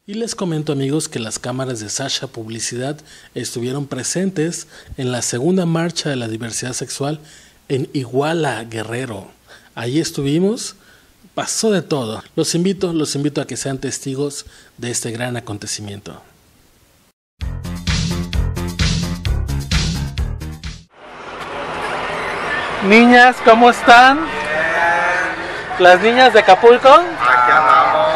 Y les comento, amigos, que las cámaras de Sasha Publicidad estuvieron presentes en la segunda marcha de la diversidad sexual en Iguala, Guerrero. Allí estuvimos, pasó de todo. Los invito a que sean testigos de este gran acontecimiento. Niñas, ¿cómo están? ¿Las niñas de Acapulco? Aquí andamos.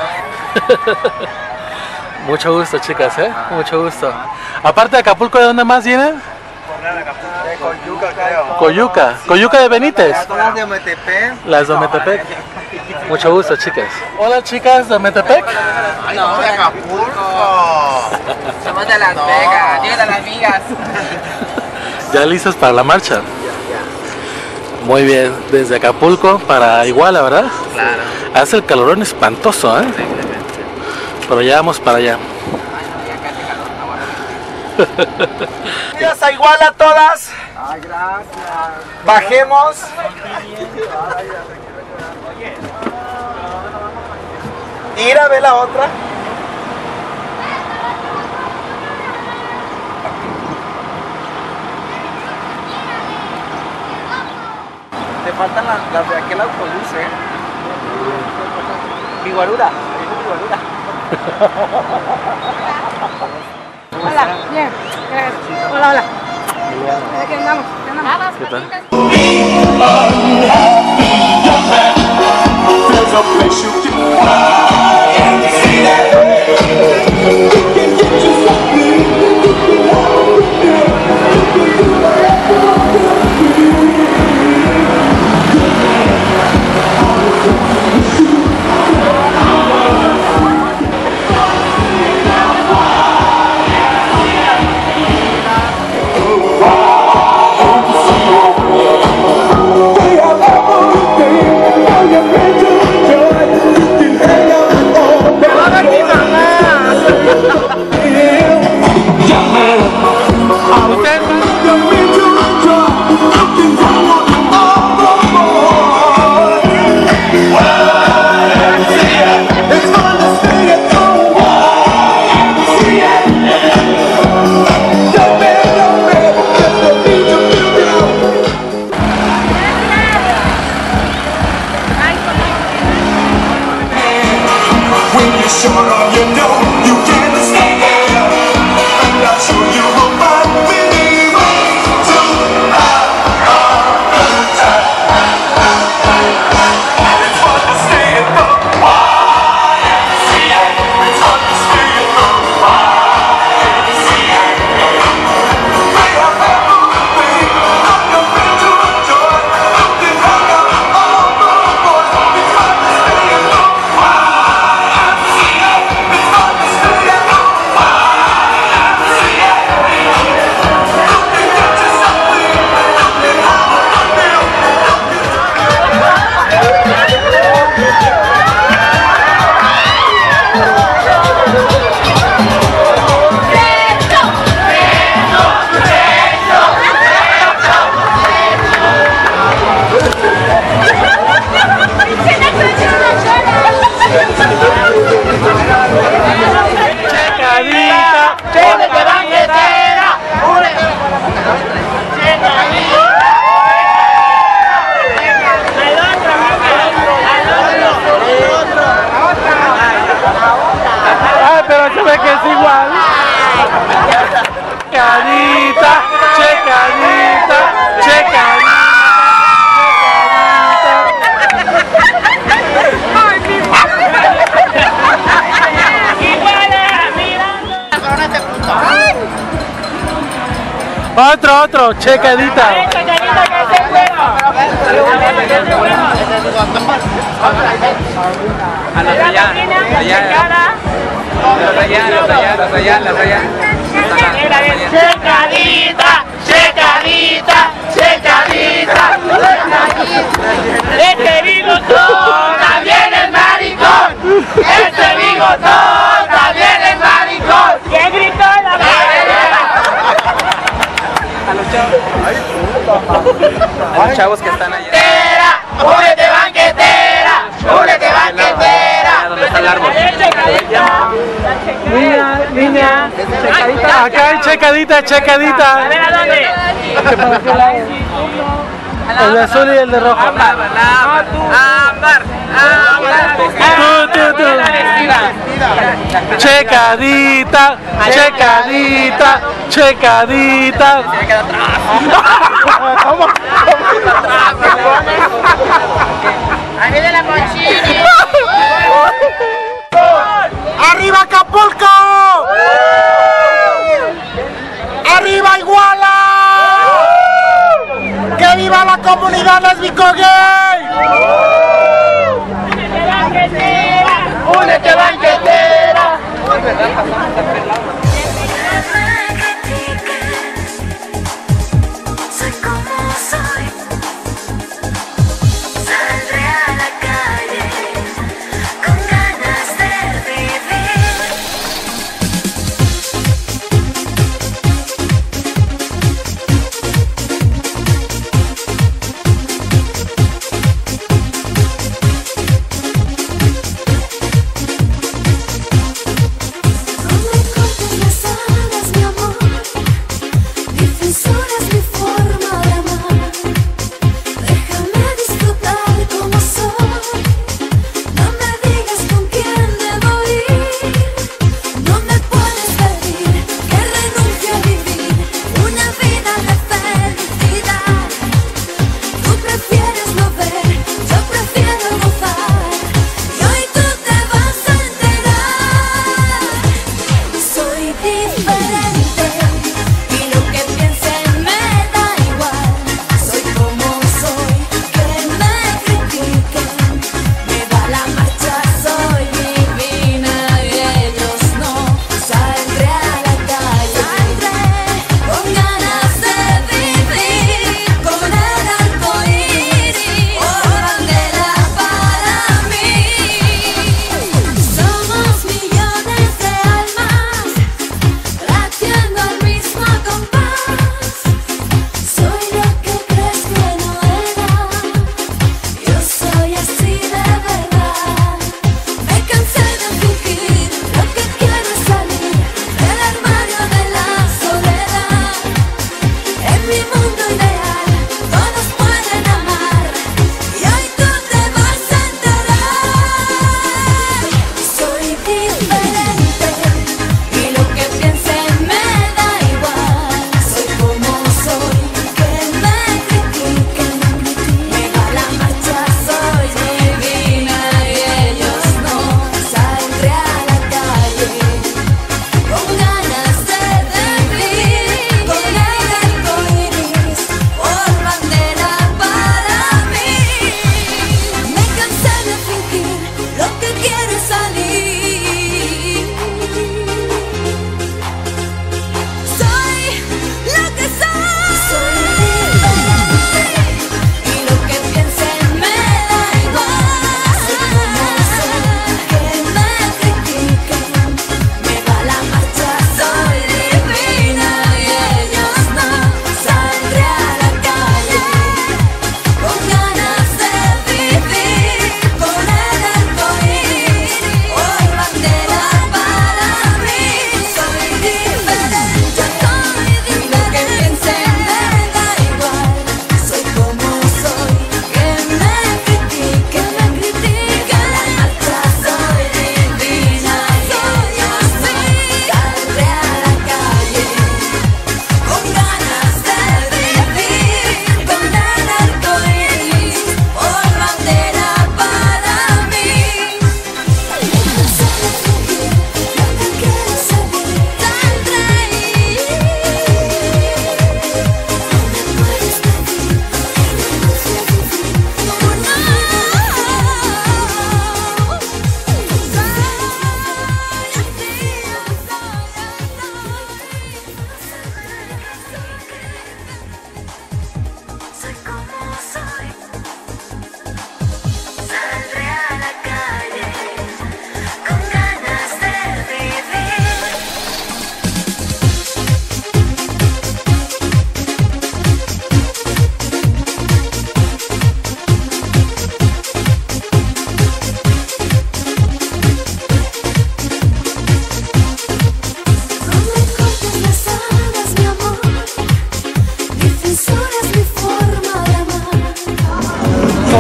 Mucho gusto, chicas, mucho gusto. Aparte de Acapulco, ¿de dónde más vienen? De Coyuca, creo. Coyuca de Benítez. Las de Ometepec. Las de Ometepec. Mucho gusto, chicas. Hola, chicas de Ometepec. No, de Acapulco. Somos de Las Vegas, digo de las amigas. ¿Ya listas para la marcha? Muy bien, desde Acapulco para Iguala, ¿verdad? Claro. Hace el calorón espantoso, ¿eh? Pero ya vamos para allá. Bienvenidas a Iguala todas. Ay, gracias. Bajemos. Ir a ver la otra. Te faltan las de aquel autobús, Iguarura. Hola, bien, gracias. Hola. ¿Aquí andamos? ¿Qué tal? Otro, checadita. A los allá. Checadita. Este bigotón también es maricón. Este bigotón también es maricón. ¿Quién gritó la A los chavos que están allá. ¡Únete, banquetera! ¡Únete, banquetera! ¿Dónde está el árbol? Checadita. Acá hay checadita, checadita. A ver, ¿a dónde? El de azul y el de rojo. Ámbar. Tú. Checadita, checadita, checadita. Ahí viene la Conchini. ¡Arriba Acapulco! ¡Arriba Iguala! ¡Que viva la comunidad lésbico-gay! ¡Únete, banquetera! Soy como soy. Saldré a la calle con ganas de vivir.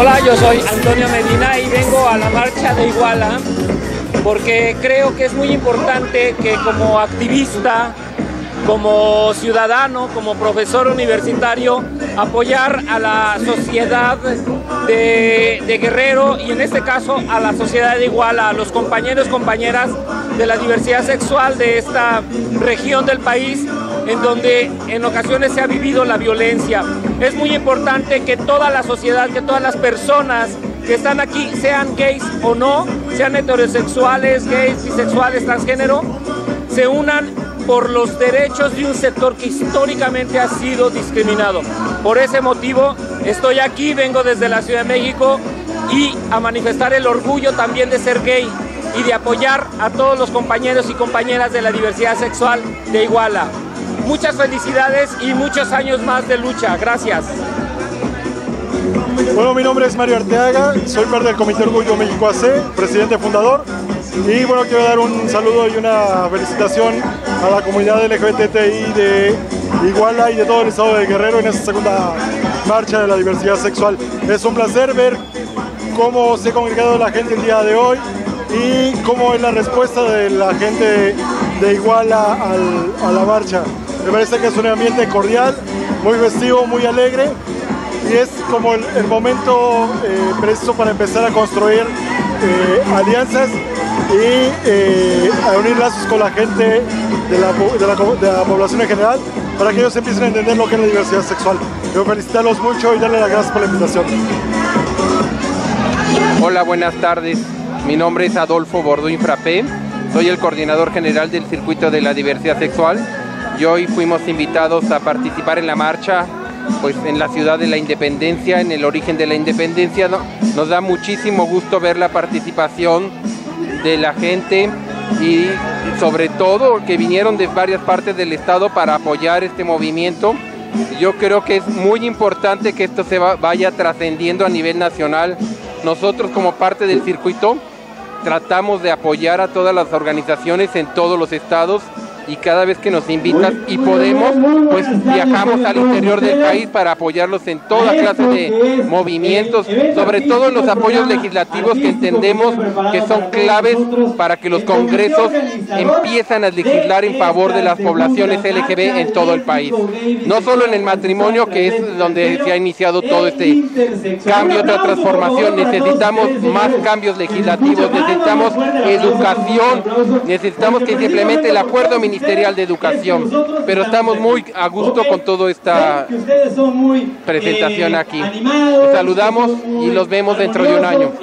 Hola, yo soy Antonio Medina y vengo a la marcha de Iguala porque creo que es muy importante que como activista, como ciudadano, como profesor universitario, apoyar a la sociedad de Guerrero y en este caso a la sociedad de Iguala, a los compañeros y compañeras de la diversidad sexual de esta región del país en donde en ocasiones se ha vivido la violencia. Es muy importante que toda la sociedad, que todas las personas que están aquí, sean gays o no, sean heterosexuales, gays, bisexuales, transgénero, se unan por los derechos de un sector que históricamente ha sido discriminado. Por ese motivo estoy aquí, vengo desde la Ciudad de México y a manifestar el orgullo también de ser gay y de apoyar a todos los compañeros y compañeras de la diversidad sexual de Iguala. Muchas felicidades y muchos años más de lucha. Gracias. Bueno, mi nombre es Mario Arteaga, soy parte del Comité Orgullo México AC, presidente fundador. Y bueno, quiero dar un saludo y una felicitación a la comunidad LGBTI de Iguala y de todo el estado de Guerrero en esta segunda marcha de la diversidad sexual. Es un placer ver cómo se ha congregado la gente el día de hoy y cómo es la respuesta de la gente de Iguala a la marcha. Me parece que es un ambiente cordial, muy festivo, muy alegre y es como el momento preciso para empezar a construir alianzas y a unir lazos con la gente de la población en general para que ellos empiecen a entender lo que es la diversidad sexual. Quiero felicitarlos mucho y darles las gracias por la invitación. Hola, buenas tardes. Mi nombre es Adolfo Borduin Frappé. Soy el coordinador general del Circuito de la Diversidad Sexual y hoy fuimos invitados a participar en la marcha pues en la ciudad de la Independencia, en el origen de la Independencia. Nos da muchísimo gusto ver la participación de la gente y sobre todo que vinieron de varias partes del estado para apoyar este movimiento. Yo creo que es muy importante que esto vaya trascendiendo a nivel nacional. Nosotros como parte del circuito tratamos de apoyar a todas las organizaciones en todos los estados y cada vez que nos invitan y podemos, pues viajamos al interior del país para apoyarlos en toda clase de movimientos, sobre todo en los apoyos legislativos que entendemos que son claves para que los congresos empiezan a legislar en favor de las poblaciones LGB en todo el país. No solo en el matrimonio, que es donde se ha iniciado todo este cambio, otra transformación. Necesitamos más cambios legislativos, necesitamos educación, necesitamos que se implemente el acuerdo ministerial de educación, pero estamos muy a gusto con toda esta presentación aquí. Les saludamos y los vemos dentro de un año.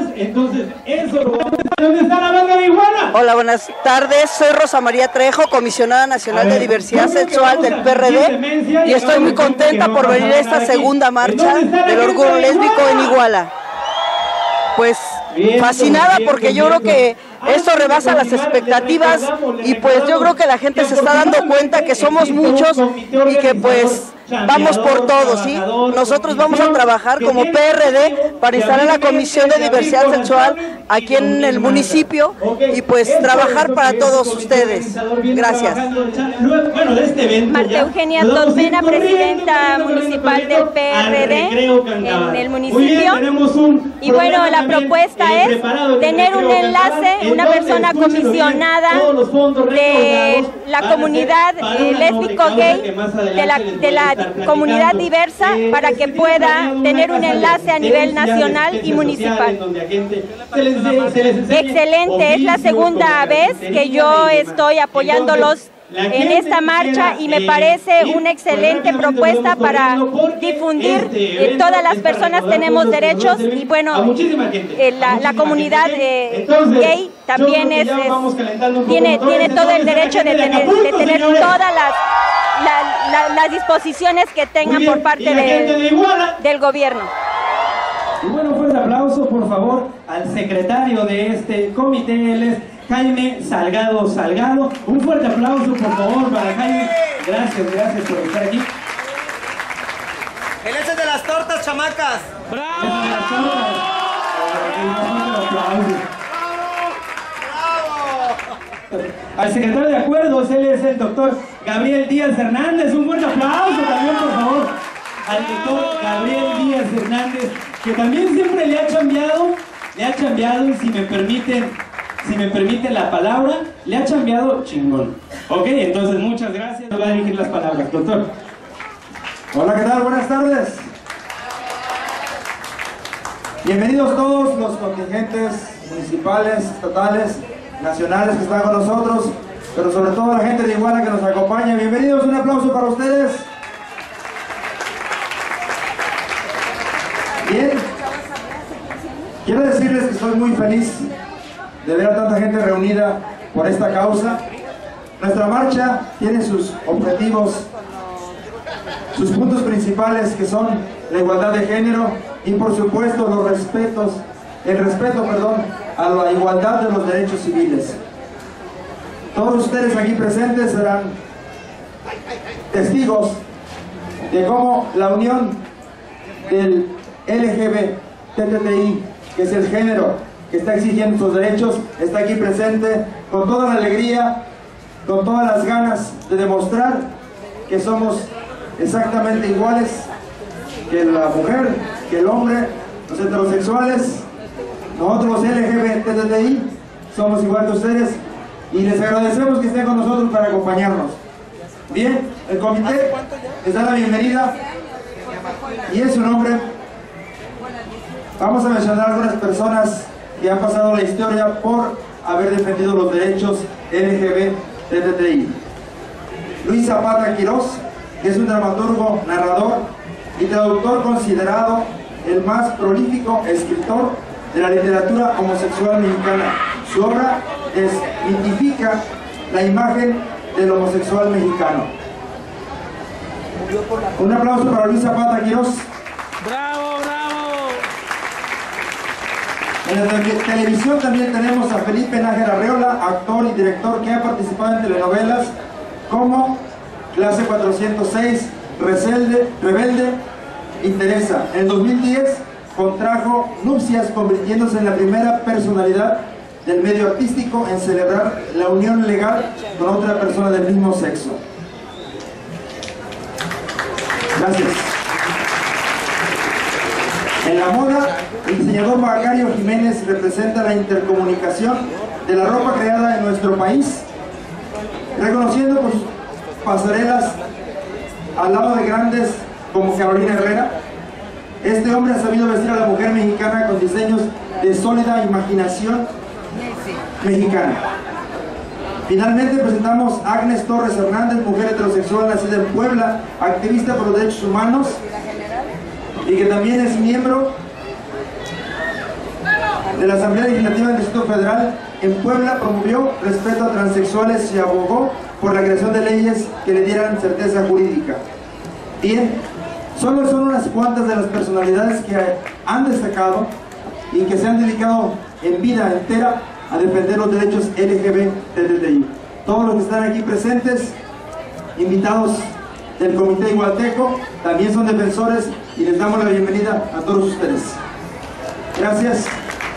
Hola, buenas tardes. Soy Rosa María Trejo, comisionada nacional de diversidad sexual del PRD y estoy muy contenta por venir a esta segunda marcha del orgullo lésbico en Iguala. Pues fascinada porque yo creo que esto rebasa las expectativas y pues yo creo que la gente se está dando cuenta que somos muchos y que pues vamos por todos, ¿sí? Nosotros vamos a trabajar como PRD para instalar la Comisión de Diversidad Sexual aquí en el municipio y pues trabajar para todos ustedes. Gracias. Marta Eugenia Tosmena, presidenta municipal del PRD en el municipio. Y bueno, la propuesta es tener un enlace, una persona comisionada de la comunidad lésbico-gay, de la comunidad diversa, para que pueda tener un enlace a nivel nacional y municipal. Excelente, es la segunda vez que yo estoy apoyándolos en esta marcha y me parece una excelente propuesta para difundir que todas las personas tenemos derechos y bueno, la comunidad gay también tiene todo el derecho de tener todas las disposiciones que tengan por parte del gobierno. Y bueno, un fuerte aplauso por favor al secretario de este comité, él es Jaime Salgado Salgado. Un fuerte aplauso por favor para Jaime. Gracias por estar aquí. ¡El hecho de las tortas, chamacas! ¡Bravo! Al secretario de Acuerdos, él es el doctor Gabriel Díaz Hernández. Un fuerte aplauso también por favor al doctor Gabriel Díaz Hernández, que también siempre le ha chambeado y si me permiten la palabra, le ha chambeado chingón. Ok, entonces muchas gracias. Nos va a dirigir las palabras, doctor. Hola, ¿qué tal? Buenas tardes. Bienvenidos todos los contingentes municipales, estatales, nacionales que están con nosotros, pero sobre todo la gente de Iguala que nos acompaña. Bienvenidos, un aplauso para ustedes. Bien, quiero decirles que estoy muy feliz de ver a tanta gente reunida por esta causa. Nuestra marcha tiene sus objetivos, sus puntos principales, que son la igualdad de género y por supuesto el respeto a la igualdad de los derechos civiles. Todos ustedes aquí presentes serán testigos de cómo la unión del LGBTI, que es el género que está exigiendo sus derechos, está aquí presente con toda la alegría, con todas las ganas de demostrar que somos exactamente iguales que la mujer, que el hombre, los heterosexuales. Nosotros los LGBTI somos igual que ustedes y les agradecemos que estén con nosotros para acompañarnos. Bien, el comité les da la bienvenida y en su nombre vamos a mencionar algunas personas que han pasado la historia por haber defendido los derechos LGBTI. Luis Zapata Quirós, que es un dramaturgo, narrador y traductor considerado el más prolífico escritor de la literatura homosexual mexicana. Su obra desmitifica la imagen del homosexual mexicano. Un aplauso para Luis Zapata Quirós. ¡Bravo, bravo! En la televisión también tenemos a Felipe Nájera Arreola, actor y director que ha participado en telenovelas como Clase 406, Rebelde y Teresa. En 2010 contrajo nupcias, convirtiéndose en la primera personalidad del medio artístico en celebrar la unión legal con otra persona del mismo sexo. Gracias. En la moda, el diseñador Macario Jiménez representa la intercomunicación de la ropa creada en nuestro país, reconociendo por sus pasarelas al lado de grandes como Carolina Herrera. Este hombre ha sabido vestir a la mujer mexicana con diseños de sólida imaginación mexicana. Finalmente presentamos a Agnes Torres Hernández, mujer heterosexual nacida en Puebla, activista por los derechos humanos y que también es miembro de la Asamblea Legislativa del Distrito Federal. En Puebla promovió respeto a transexuales y abogó por la creación de leyes que le dieran certeza jurídica. Bien, solo son unas cuantas de las personalidades que han destacado y que se han dedicado en vida entera a defender los derechos LGBTI. Todos los que están aquí presentes, invitados del Comité Igualteco, también son defensores y les damos la bienvenida a todos ustedes. Gracias.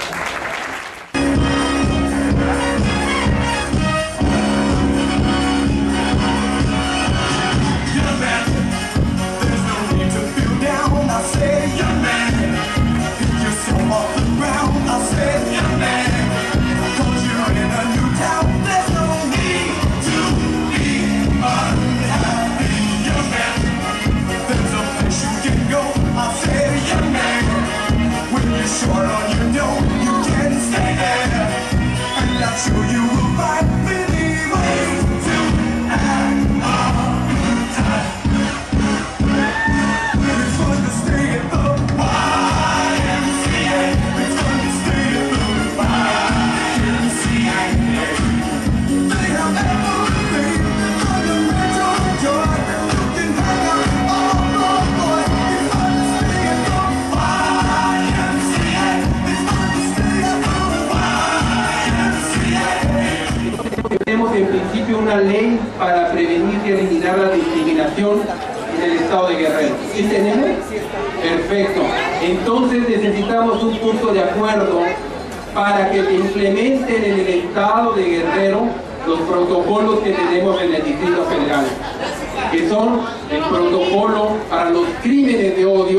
En principio una ley para prevenir y eliminar la discriminación en el estado de Guerrero. ¿Sí tenemos? Perfecto. Entonces necesitamos un punto de acuerdo para que se implementen en el estado de Guerrero los protocolos que tenemos en el Distrito Federal, que son el protocolo para los crímenes de odio,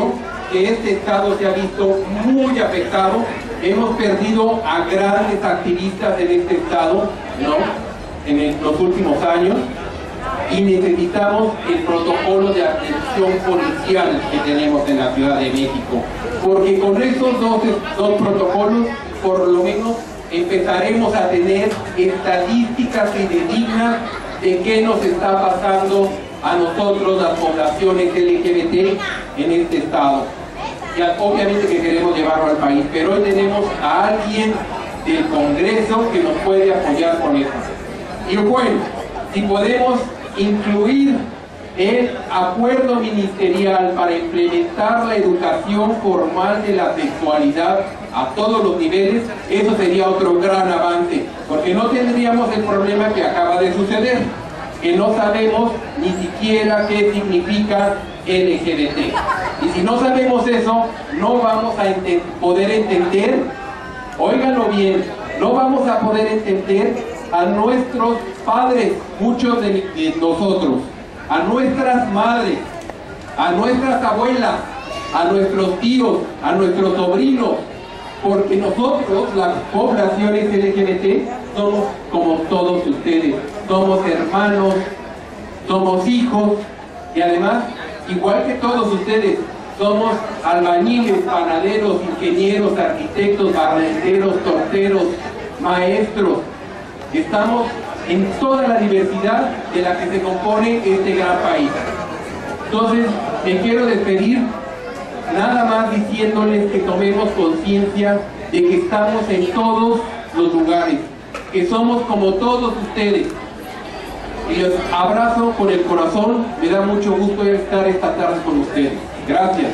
que este estado se ha visto muy afectado. Hemos perdido a grandes activistas en este estado, ¿no?, en los últimos años, y necesitamos el protocolo de atención policial que tenemos en la Ciudad de México, porque con esos dos protocolos por lo menos empezaremos a tener estadísticas fidedignas de qué nos está pasando a nosotros, las poblaciones LGBT en este estado. Ya, obviamente que queremos llevarlo al país, pero hoy tenemos a alguien del Congreso que nos puede apoyar con eso. Y bueno, si podemos incluir el acuerdo ministerial para implementar la educación formal de la sexualidad a todos los niveles, eso sería otro gran avance, porque no tendríamos el problema que acaba de suceder, que no sabemos ni siquiera qué significa LGBT. Y si no sabemos eso, no vamos a poder entender, óiganlo bien, no vamos a poder entender a nuestros padres, muchos de nosotros, a nuestras madres, a nuestras abuelas, a nuestros tíos, a nuestros sobrinos, porque nosotros, las poblaciones LGBT, somos como todos ustedes, somos hermanos, somos hijos, y además, igual que todos ustedes, somos albañiles, panaderos, ingenieros, arquitectos, barrenderos, torteros, maestros. Estamos en toda la diversidad de la que se compone este gran país. Entonces, me quiero despedir nada más diciéndoles que tomemos conciencia de que estamos en todos los lugares, que somos como todos ustedes. Y los abrazo con el corazón, me da mucho gusto estar esta tarde con ustedes. Gracias.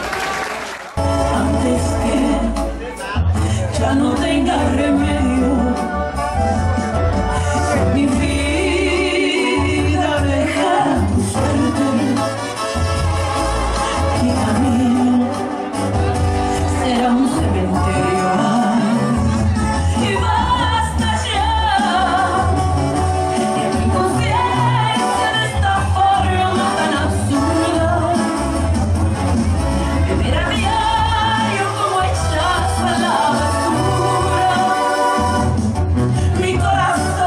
Antes que ya no tenga remedio, mi vida deja tu suerte, mi camino será un cementerio, y basta ya de mi conciencia de esta forma tan absurda, de ver a diario como echas a la basura mi corazón.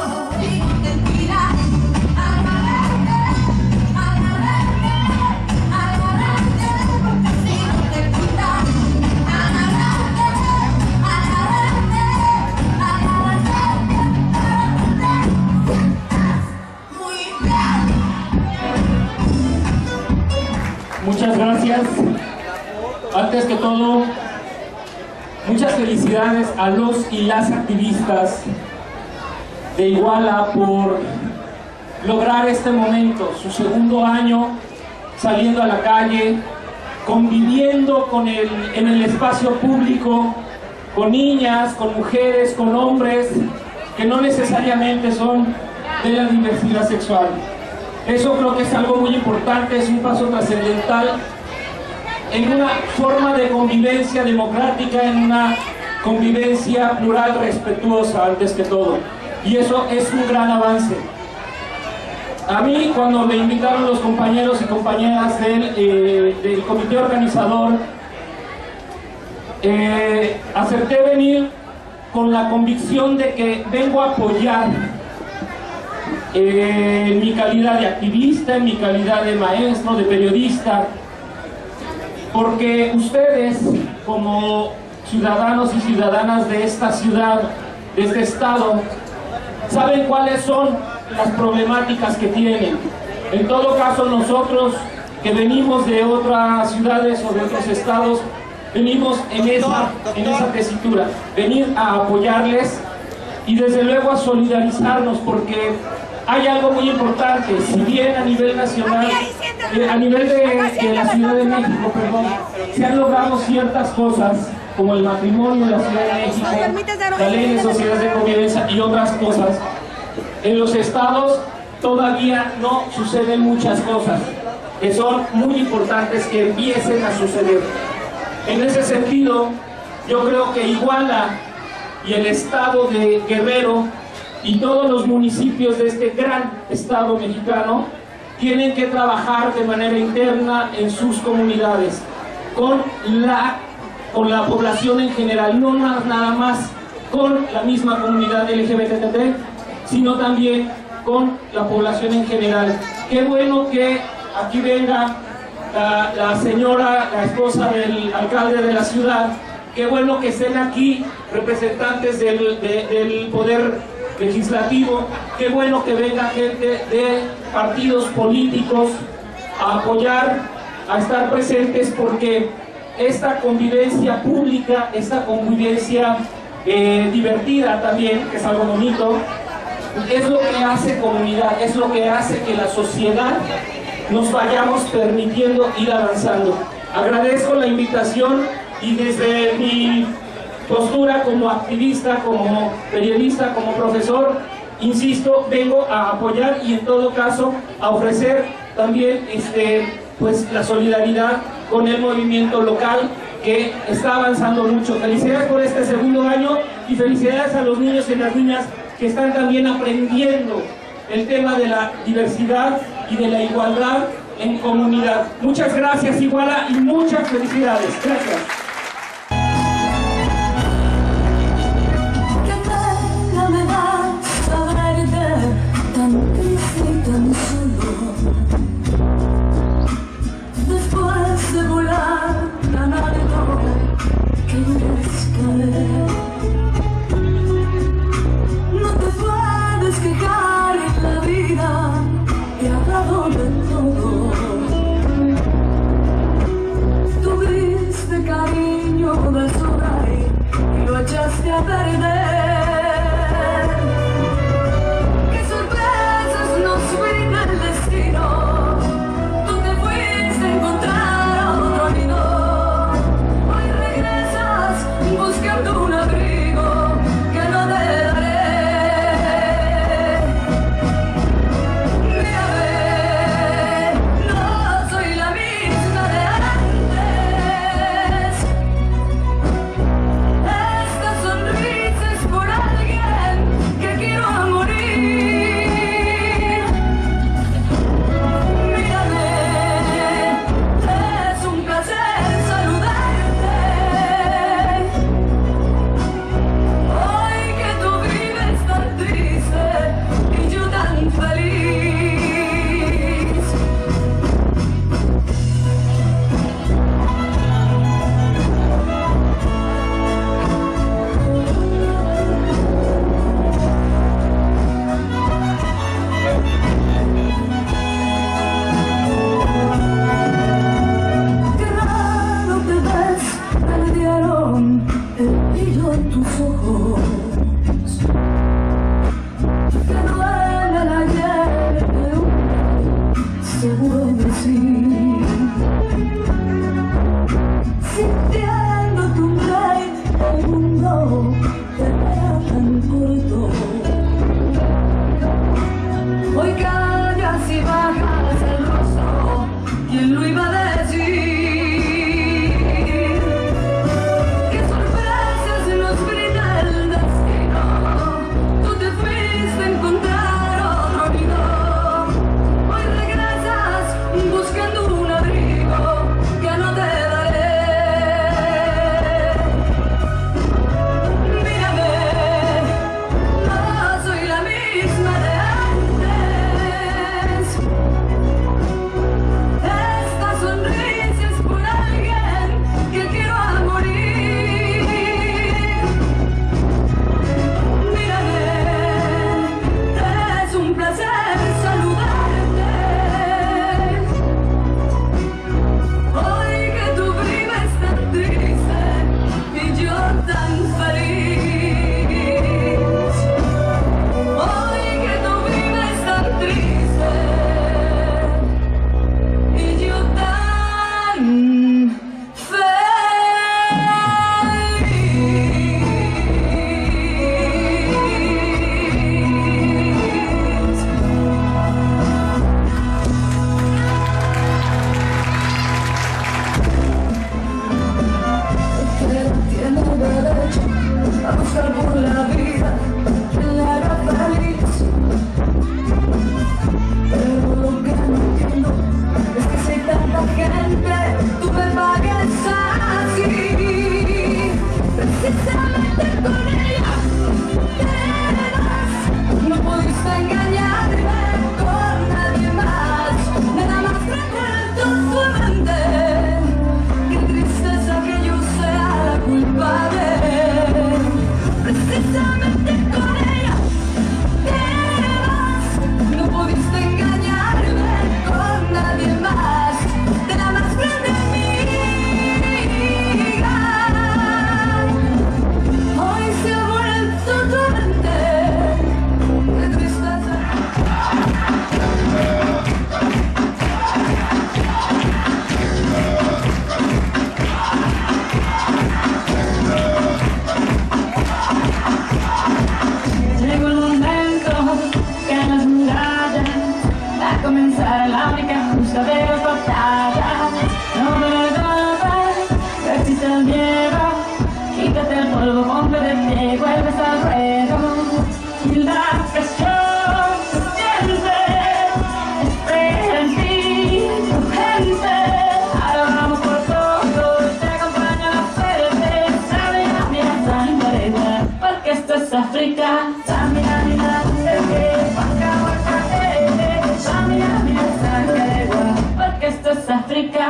Muchas gracias. Antes que todo, muchas felicidades a los y las activistas de Iguala por lograr este momento, su segundo año saliendo a la calle, conviviendo en el espacio público, con niñas, con mujeres, con hombres que no necesariamente son de la diversidad sexual. Eso creo que es algo muy importante, es un paso trascendental en una forma de convivencia democrática, en una convivencia plural, respetuosa antes que todo. Y eso es un gran avance. A mí, cuando me invitaron los compañeros y compañeras del comité organizador, acerté venir con la convicción de que vengo a apoyar en mi calidad de activista, en mi calidad de maestro, de periodista, porque ustedes, como ciudadanos y ciudadanas de esta ciudad, de este estado, saben cuáles son las problemáticas que tienen. En todo caso, nosotros que venimos de otras ciudades o de otros estados, venimos en esa tesitura, venir a apoyarles y desde luego a solidarizarnos, porque hay algo muy importante. Si bien a nivel nacional, a nivel de la Ciudad de México, perdón, se han logrado ciertas cosas, como el matrimonio en la Ciudad de México, la ley de sociedades de convivencia y otras cosas, en los estados todavía no suceden muchas cosas que son muy importantes que empiecen a suceder. En ese sentido, yo creo que Iguala y el estado de Guerrero y todos los municipios de este gran estado mexicano tienen que trabajar de manera interna en sus comunidades. con la población en general, no nada más con la misma comunidad LGBT, sino también con la población en general. Qué bueno que aquí venga la señora, la esposa del alcalde de la ciudad, qué bueno que estén aquí representantes del poder legislativo, qué bueno que venga gente de partidos políticos a apoyar, a estar presentes, porque esta convivencia pública, esta convivencia divertida también, que es algo bonito, es lo que hace comunidad, es lo que hace que la sociedad nos vayamos permitiendo ir avanzando. Agradezco la invitación y desde mi postura como activista, como periodista, como profesor, insisto, vengo a apoyar y en todo caso a ofrecer también pues la solidaridad con el movimiento local que está avanzando mucho. Felicidades por este segundo año y felicidades a los niños y las niñas que están también aprendiendo el tema de la diversidad y de la igualdad en comunidad. Muchas gracias, Iguala, y muchas felicidades. Gracias. Qué pena me da saberte tan triste y tan solo, después de volar tan alto, quieres caer. No te puedes quejar, la vida te ha dado de todo. Tuviste cariño de sobra y lo echaste a perder. Qué sorpresas nos brinda el destino. Tú te fuiste a encontrar a otro nido. Hoy regresas buscando un abrigo que no te daré. pudiste engañarme con nadie más. Nada más grande tu mente. Qué tristeza que yo sea la culpable. Precisamente con ella te vas. No pudiste engañarme con nadie más. Nada más grande amiga. Hoy se ha vuelto tu mente. Qué tristeza. Llegó el momento que en las murallas va a comenzar la única justa derrotada. No me dudas, resiste el miedo, quítate el polvo, ponte de pie, vuelves al ruedo. Y la presión siente, espera en ti, tu gente. Ahora vamos por todo, te acompaña la certeza de la mía sangre, porque esto es África. Samina, waka, waka, Samina, sangre, porque esto es África.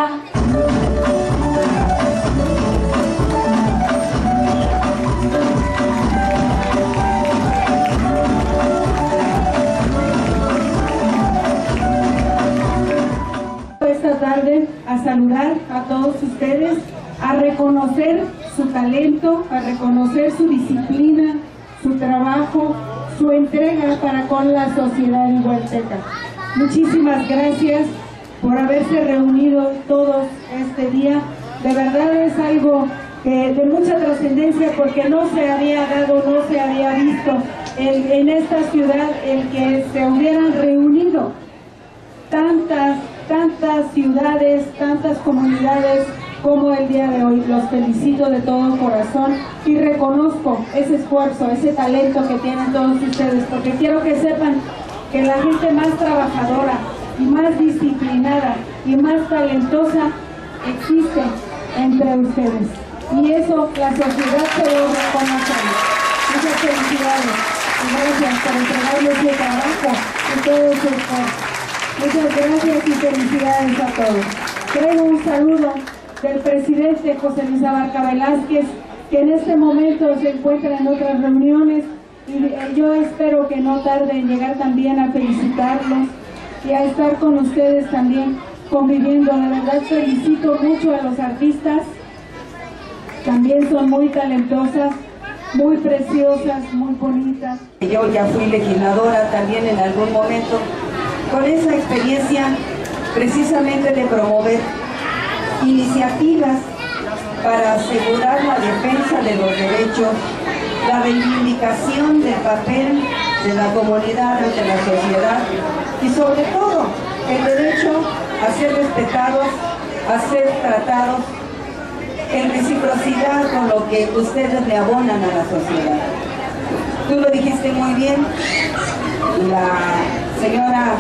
Esta tarde a saludar a todos ustedes, a reconocer su talento, a reconocer su disciplina, su trabajo, su entrega para con la sociedad igualteca. Muchísimas gracias por haberse reunido todos este día. De verdad es algo de mucha trascendencia porque no se había dado, no se había visto en esta ciudad el que se hubieran reunido tantas ciudades, tantas comunidades como el día de hoy. Los felicito de todo corazón y reconozco ese esfuerzo, ese talento que tienen todos ustedes, porque quiero que sepan que la gente más trabajadora y más disciplinada y más talentosa existe entre ustedes. Y eso la sociedad se lo reconoce. Muchas felicidades y gracias por entregarles su trabajo y todo su esfuerzo. Muchas gracias y felicidades a todos. Traigo un saludo del presidente José Luis Abarca Velázquez, que en este momento se encuentra en otras reuniones, y yo espero que no tarde en llegar también a felicitarlos y a estar con ustedes también conviviendo. De verdad felicito mucho a los artistas, también son muy talentosas, muy preciosas, muy bonitas. Yo ya fui legisladora también en algún momento, con esa experiencia precisamente de promover iniciativas para asegurar la defensa de los derechos, la reivindicación del papel de la comunidad ante la sociedad y sobre todo el derecho a ser respetados, a ser tratados en reciprocidad con lo que ustedes le abonan a la sociedad. Tú lo dijiste muy bien, la señora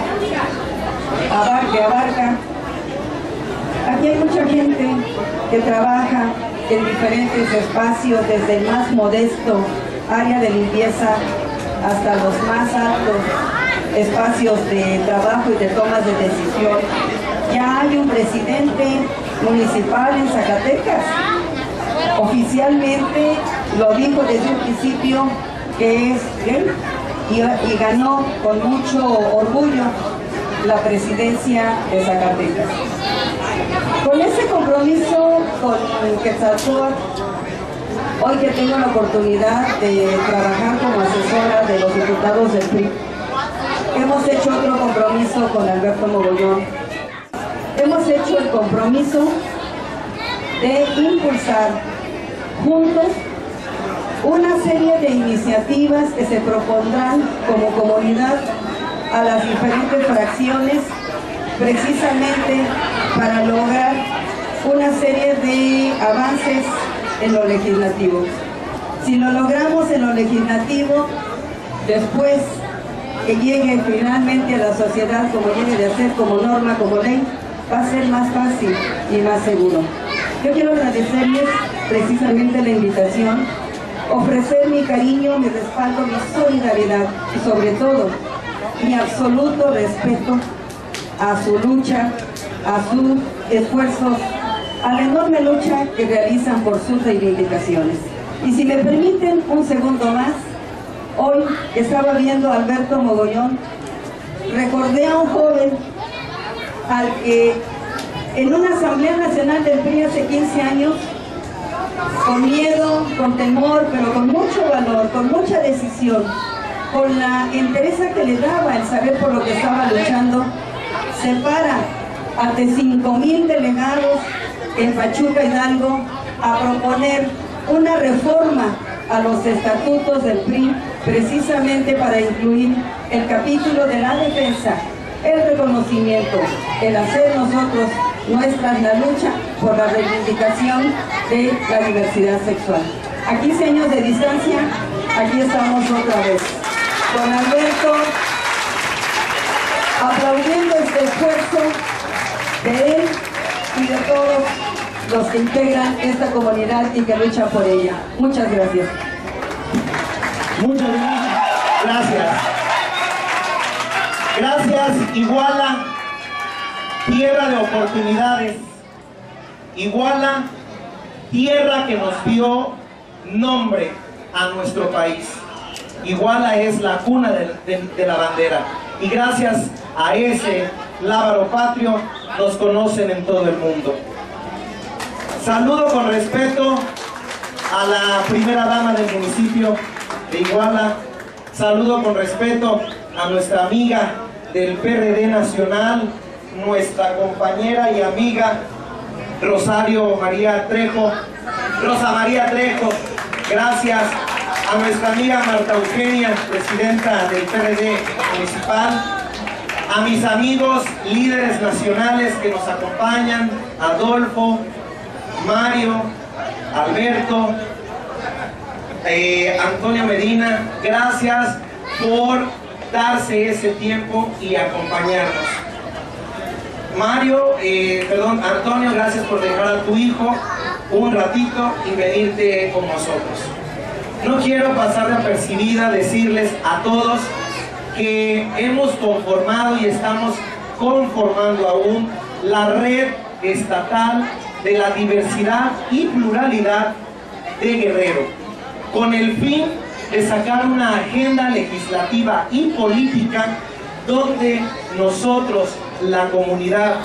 Abarca. Aquí hay mucha gente que trabaja en diferentes espacios, desde el más modesto área de limpieza hasta los más altos espacios de trabajo y de tomas de decisión. Ya hay un presidente municipal en Zacatecas. Oficialmente lo dijo desde un principio que es él y ganó con mucho orgullo la presidencia de Zacatecas. Con ese compromiso con Quetzalcóatl, hoy que tengo la oportunidad de trabajar como asesora de los diputados del PRI, hemos hecho otro compromiso con Alberto Mogollón. Hemos hecho el compromiso de impulsar juntos una serie de iniciativas que se propondrán como comunidad a las diferentes fracciones, precisamente para lograr una serie de avances en lo legislativo. Si lo logramos en lo legislativo, después que llegue finalmente a la sociedad como debe de hacer, como norma, como ley, va a ser más fácil y más seguro. Yo quiero agradecerles precisamente la invitación, ofrecer mi cariño, mi respaldo, mi solidaridad y sobre todo mi absoluto respeto a su lucha, a sus esfuerzos, a la enorme lucha que realizan por sus reivindicaciones. Y si me permiten un segundo más, hoy estaba viendo a Alberto Mogollón, recordé a un joven al que en una Asamblea Nacional del PRI hace 15 años, con miedo, con temor, pero con mucho valor, con mucha decisión, con la entereza que le daba el saber por lo que estaba luchando, se para ante 5,000 delegados en Pachuca, Hidalgo, a proponer una reforma a los estatutos del PRI, precisamente para incluir el capítulo de la defensa, el reconocimiento, el hacer nosotros nuestra la lucha por la reivindicación de la diversidad sexual. Aquí, señores de distancia, aquí estamos otra vez, con Alberto, aplaudiendo este esfuerzo de él y de todos los que integran esta comunidad y que luchan por ella. Muchas gracias. Muchas gracias. Gracias, Iguala, tierra de oportunidades. Iguala, tierra que nos dio nombre a nuestro país. Iguala es la cuna de la bandera. Y gracias a ese lábaro patrio nos conocen en todo el mundo. Saludo con respeto a la primera dama del municipio de Iguala. Saludo con respeto a nuestra amiga del PRD Nacional, nuestra compañera y amiga Rosa María Trejo. Gracias a nuestra amiga Marta Eugenia, presidenta del PRD municipal. A mis amigos líderes nacionales que nos acompañan, Adolfo, Mario, Alberto, Antonio Medina, gracias por darse ese tiempo y acompañarnos. Antonio, gracias por dejar a tu hijo un ratito y venirte con nosotros. No quiero pasar de apercibida decirles a todos que hemos conformado y estamos conformando aún la red estatal de la diversidad y pluralidad de Guerrero, con el fin de sacar una agenda legislativa y política donde nosotros, la comunidad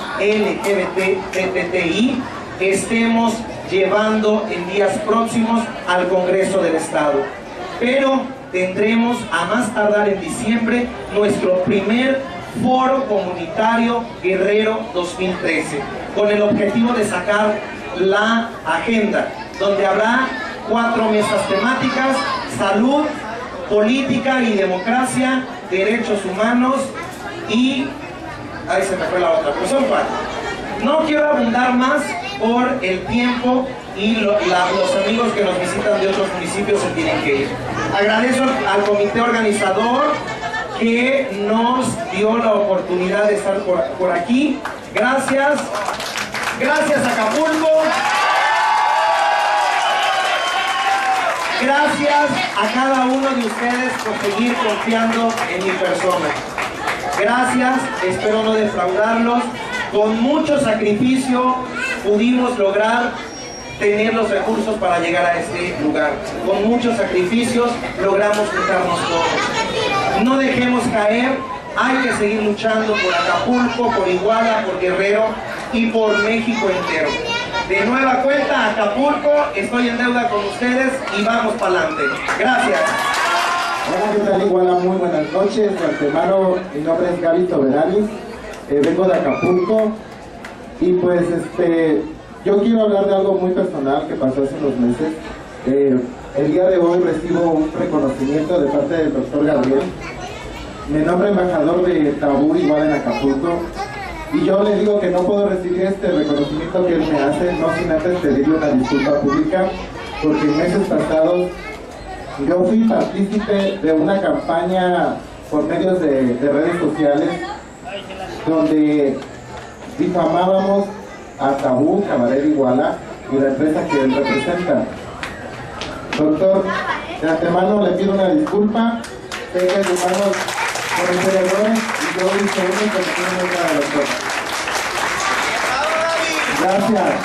LGBTI, estemos llevando en días próximos al Congreso del Estado. Pero tendremos a más tardar en diciembre nuestro primer Foro Comunitario Guerrero 2013, con el objetivo de sacar la agenda, donde habrá 4 mesas temáticas: salud, política y democracia, derechos humanos y... ahí se me fue la otra, pero son 4. No quiero abundar más por el tiempo y los amigos que nos visitan de otros municipios se tienen que ir. Agradezco al comité organizador que nos dio la oportunidad de estar por aquí. Gracias. Gracias, Acapulco. Gracias a cada uno de ustedes por seguir confiando en mi persona. Gracias, espero no defraudarlos. Con mucho sacrificio pudimos lograr tener los recursos para llegar a este lugar. Con muchos sacrificios logramos juntarnos todos. No dejemos caer, hay que seguir luchando por Acapulco, por Iguala, por Guerrero y por México entero. De nueva cuenta, Acapulco, estoy en deuda con ustedes y vamos para adelante. Gracias. Hola, ¿qué tal, Iguala? Muy buenas noches. De antemano, mi nombre es Gaby Toberanis, vengo de Acapulco y pues yo quiero hablar de algo muy personal que pasó hace unos meses. El día de hoy recibo un reconocimiento de parte del doctor Gabriel. Me nombra embajador de Tabú Iguala en Acapulco. Y yo le digo que no puedo recibir este reconocimiento que él me hace, no sin antes pedirle una disculpa pública, porque en meses pasados yo fui partícipe de una campaña por medios de redes sociales donde difamábamos a Tabú Cabaret Iguala y la empresa que él representa. Doctor, de antemano le pido una disculpa, sé que es humano por el cerebro, yo he visto uno porque tiene muy clara los cosas. Gracias.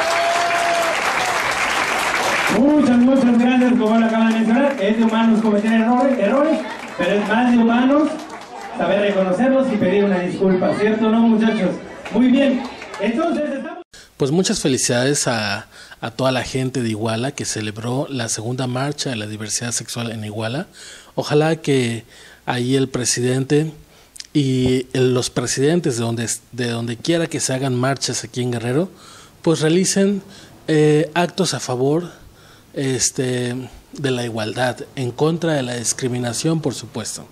Muchas gracias, como lo acaban de mencionar. Es de humanos cometer errores, pero es más de humanos saber reconocerlos y pedir una disculpa, ¿cierto o no, muchachos? Muy bien, entonces estamos... Pues muchas felicidades a toda la gente de Iguala que celebró la segunda marcha de la diversidad sexual en Iguala. Ojalá que ahí el presidente y los presidentes de donde quiera que se hagan marchas aquí en Guerrero, pues realicen actos a favor de la igualdad, en contra de la discriminación, por supuesto.